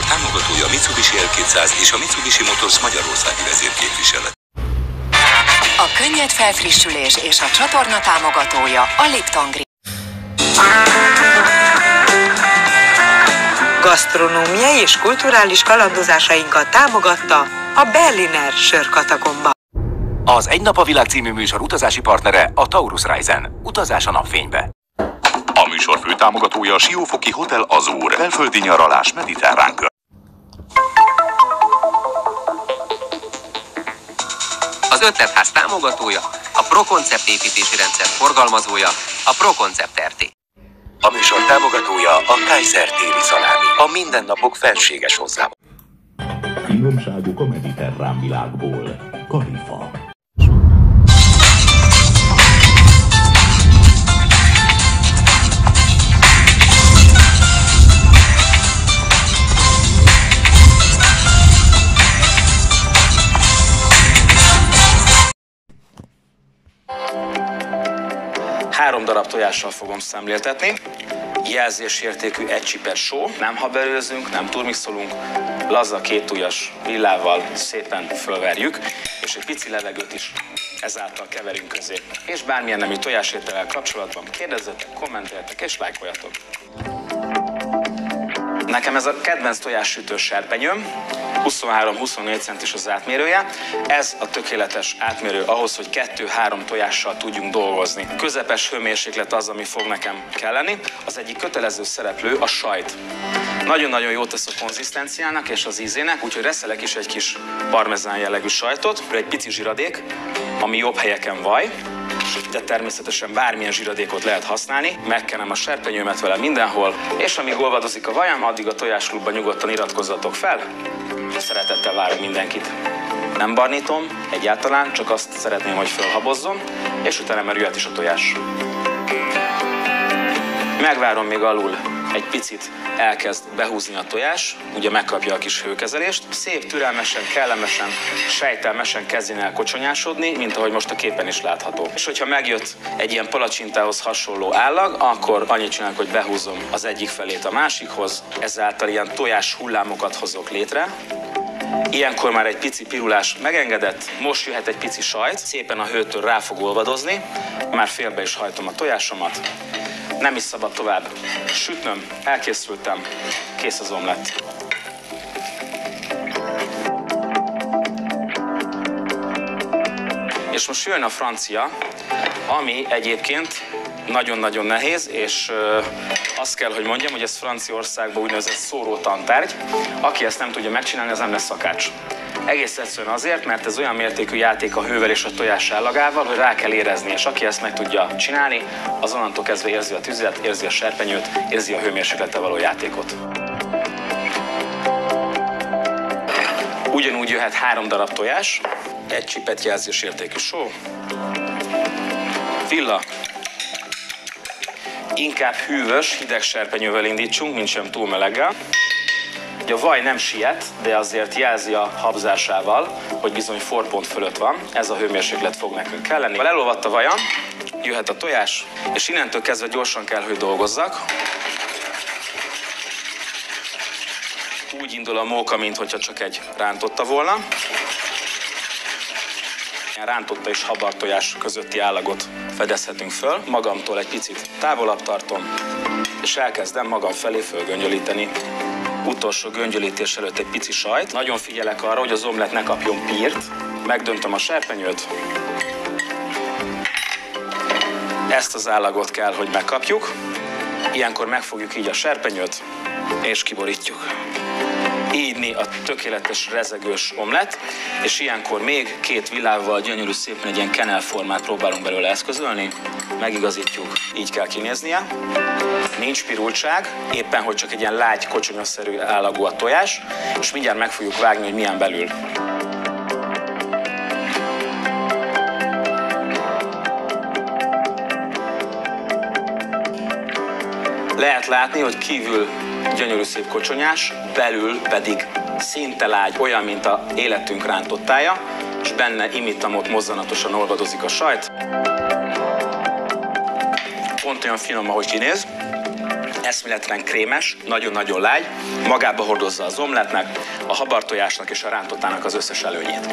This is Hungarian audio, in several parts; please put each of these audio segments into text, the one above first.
Támogatója Mitsubishi L200 és a Mitsubishi Motors magyarországi vezérképviselet. A könnyed felfrissülés és a csatorna támogatója a Lipton Green. Gasztronómiai és kulturális kalandozásainkat támogatta a Berliner Sörkatakomba. Az Egy nap a világ című műsor utazási partnere a Taurus Reisen. Utazás a napfénybe. A műsor főtámogatója a Siófoki Hotel Azur. Belföldi nyaralás mediterrán kör. Az Ötletház támogatója, a ProConcept építési rendszer forgalmazója, a ProConcept RT. A műsor támogatója a Kaiser téli szalámi. A mindennapok felséges hozzá. Finomságok a mediterrán világból. Kalifa. Három darab tojással fogom szemléltetni. Jelzésértékű egy csipet só. Nem haberőzünk, nem turmixolunk. Laza kétujjas villával szépen fölverjük, és egy pici levegőt is ezáltal keverünk közé. És bármilyen nemű tojásétellel kapcsolatban kérdezzetek, kommenteljetek és lájkoljatok. Nekem ez a kedvenc tojássütős serpenyőm, 23-24 centis az átmérője. Ez a tökéletes átmérő ahhoz, hogy 2-3 tojással tudjunk dolgozni. Közepes hőmérséklet az, ami fog nekem kelleni. Az egyik kötelező szereplő a sajt. Nagyon-nagyon jót tesz a konzisztenciának és az ízének, úgyhogy reszelek is egy kis parmezán jellegű sajtot, egy pici zsiradék, ami jobb helyeken vaj, de természetesen bármilyen zsiradékot lehet használni. Megkenem a serpenyőmet vele mindenhol, és amíg olvadozik a vajam, addig a tojásklubban nyugodtan iratkozzatok fel. Szeretettel várok mindenkit. Nem barnítom egyáltalán, csak azt szeretném, hogy fölhabozzon, és utána már jöhet is a tojás. Megvárom, még alul egy picit elkezd behúzni a tojás, ugye megkapja a kis hőkezelést. Szép, türelmesen, kellemesen, sejtelmesen kezdjen el kocsonyásodni, mint ahogy most a képen is látható. És hogyha megjött egy ilyen palacsintához hasonló állag, akkor annyit csinálok, hogy behúzom az egyik felét a másikhoz, ezáltal ilyen tojás hullámokat hozok létre. Ilyenkor már egy pici pirulás megengedett, most jöhet egy pici sajt, szépen a hőtől rá fog olvadozni, már félbe is hajtom a tojásomat. Nem is szabad tovább sütnöm, elkészültem, kész az omlett. És most jön a francia, ami egyébként nagyon-nagyon nehéz, és azt kell, hogy mondjam, hogy ez Franciaországban úgynevezett szóró tantárgy. Aki ezt nem tudja megcsinálni, az nem lesz szakács. Egész egyszerűen azért, mert ez olyan mértékű játék a hővel és a tojás állagával, hogy rá kell érezni, és aki ezt meg tudja csinálni, az onnantól kezdve érzi a tüzet, érzi a serpenyőt, érzi a hőmérséklettel való játékot. Ugyanúgy jöhet 3 darab tojás, egy csipet jelzésértékű só, villa. Inkább hűvös, hideg serpenyővel indítsunk, mint sem túl meleggel. A vaj nem siet, de azért jelzi a habzásával, hogy bizony forpont fölött van. Ez a hőmérséklet fog nekünk kelleni. Ha elolvadt a vajam, jöhet a tojás, és innentől kezdve gyorsan kell, hogy dolgozzak. Úgy indul a móka, mintha csak egy rántotta volna. Rántotta és habart tojás közötti állagot fedezhetünk föl. Magamtól egy picit távolabb tartom, és elkezdem magam felé fölgöngyölíteni. Utolsó göngyölítés előtt egy pici sajt. Nagyon figyelek arra, hogy az omlett ne kapjon pírt. Megdöntöm a serpenyőt. Ezt az állagot kell, hogy megkapjuk. Ilyenkor megfogjuk így a serpenyőt, és kiborítjuk. Így a tökéletes rezegős omlett, és ilyenkor még 2 villával gyönyörű szépen egy ilyen kenelformát próbálunk belőle eszközölni. Megigazítjuk, így kell kinéznie. Nincs pirultság, éppen hogy csak egy ilyen lágy, kocsonyaszerű állagú a tojás, és mindjárt meg fogjuk vágni, hogy milyen belül. Lehet látni, hogy kívül gyönyörű szép kocsonyás, belül pedig szinte lágy, olyan, mint a életünk rántottája, és benne imittamot mozzanatosan olvadozik a sajt. Pont olyan finom, ahogy kinéz. eszméletlen krémes, nagyon-nagyon lágy, magába hordozza az omletnek, a habartojásnak és a rántottának az összes előnyét.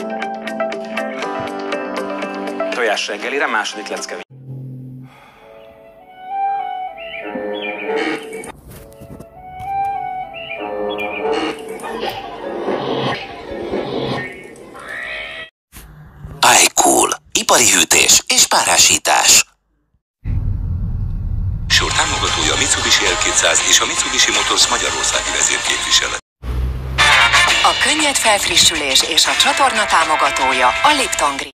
Tojás reggelire, második lecke. iCool. Ipari hűtés és párásítás. Műsor támogatója a Mitsubishi L200 és a Mitsubishi Motors Magyarországi vezérképviselet. A könnyed felfrissülés és a csatorna támogatója a Lipton Green.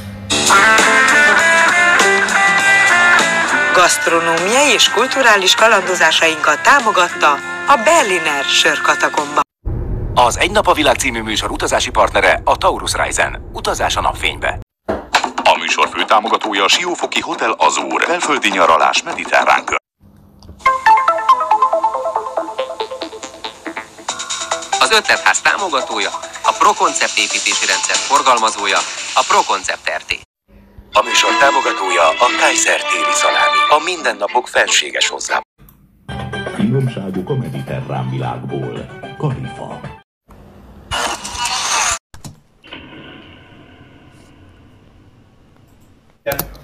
Gasztronómiai és kulturális kalandozásainkat támogatta a Berliner Sörkatakomba. Az Egy nap a világ című műsor utazási partnere a Taurus Reisen. Utazás a napfénybe. A műsor főtámogatója a Siófoki Hotel Azur. Belföldi nyaralás mediterrán kör. Az ötletház támogatója, a ProConcept építési rendszer forgalmazója, a ProConcept RT. A műsor támogatója a Kaiser téli szalámi. A mindennapok felséges hozzá. Finomságok a mediterrán világból. Kalifa. Yeah.